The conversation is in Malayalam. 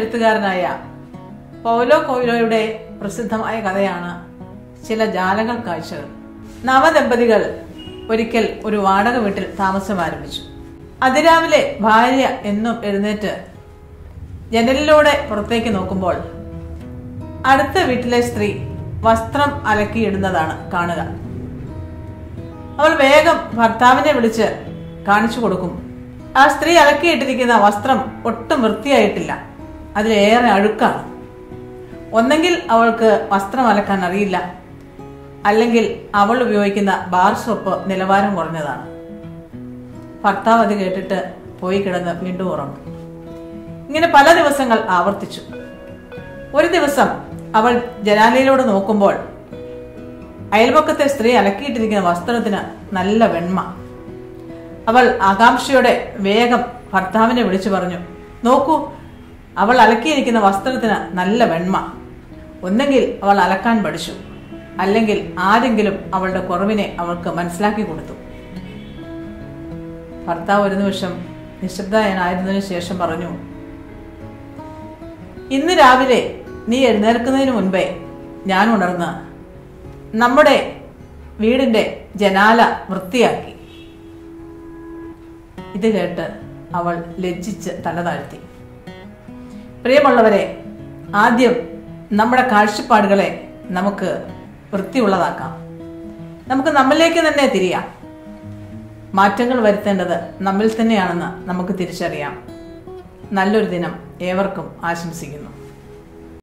എഴുത്തുകാരനായ പൗലോ കൊയ്ലോയുടെ പ്രസിദ്ധമായ കഥയാണ് ചില ജാലകൾ കാഴ്ചകൾ. നവദമ്പതികൾ ഒരിക്കൽ ഒരു വാടക വീട്ടിൽ താമസം ആരംഭിച്ചു. അതിരാവിലെ ഭാര്യ എന്നും എഴുന്നേറ്റ് ജനലിലൂടെ പുറത്തേക്ക് നോക്കുമ്പോൾ അടുത്ത വീട്ടിലെ സ്ത്രീ വസ്ത്രം അലക്കിയിടുന്നതാണ് കാണുക. അവൾ വേഗം ഭർത്താവിനെ വിളിച്ച് കാണിച്ചു കൊടുക്കും. ആ സ്ത്രീ അലക്കിയിട്ടിരിക്കുന്ന വസ്ത്രം ഒട്ടും വൃത്തിയായിട്ടില്ല, അതിലേറെ അഴുക്കാണ്. ഒന്നെങ്കിൽ അവൾക്ക് വസ്ത്രം അലക്കാൻ അറിയില്ല, അല്ലെങ്കിൽ അവൾ ഉപയോഗിക്കുന്ന ബാർ സോപ്പ് നിലവാരം കുറഞ്ഞതാണ്. ഭർത്താവ് അത് കേട്ടിട്ട് പോയി കിടന്ന് വീണ്ടും ഉറങ്ങും. ഇങ്ങനെ പല ദിവസങ്ങൾ ആവർത്തിച്ചു. ഒരു ദിവസം അവൾ ജനാലയിലൂടെ നോക്കുമ്പോൾ അയൽപക്കത്തെ സ്ത്രീ അലക്കിയിട്ടിരിക്കുന്ന വസ്ത്രത്തിന് നല്ല വെണ്മ. അവൾ ആകാംക്ഷയോടെ വേഗം ഭർത്താവിനെ വിളിച്ചു പറഞ്ഞു, നോക്കൂ, അവൾ അലക്കിയിരിക്കുന്ന വസ്ത്രത്തിന് നല്ല വെണ്മ. ഒന്നെങ്കിൽ അവൾ അലക്കാൻ പഠിച്ചു, അല്ലെങ്കിൽ ആരെങ്കിലും അവളുടെ കുറവിനെ അവൾക്ക് മനസ്സിലാക്കി കൊടുത്തു. ഭർത്താവ് ഒരു നിമിഷം നിശബ്ദനായിരുന്നതിനു ശേഷം പറഞ്ഞു, ഇന്ന് രാവിലെ നീ എഴുന്നേൽക്കുന്നതിന് മുൻപേ ഞാൻ ഉണർന്ന് നമ്മുടെ വീടിന്റെ ജനാല വൃത്തിയാക്കി. ഇത് കേട്ട് അവൾ ലജ്ജിച്ച് തല താഴ്ത്തി. പ്രിയമുള്ളവരെ, ആദ്യം നമ്മുടെ കാഴ്ചപ്പാടുകളെ നമുക്ക് വൃത്തിയുള്ളതാക്കാം. നമുക്ക് നമ്മിലേക്ക് തന്നെ തിരിയാം. മാറ്റങ്ങൾ വരുത്തേണ്ടത് നമ്മിൽ തന്നെയാണെന്ന് നമുക്ക് തിരിച്ചറിയാം. നല്ലൊരു ദിനം ഏവർക്കും ആശംസിക്കുന്നു.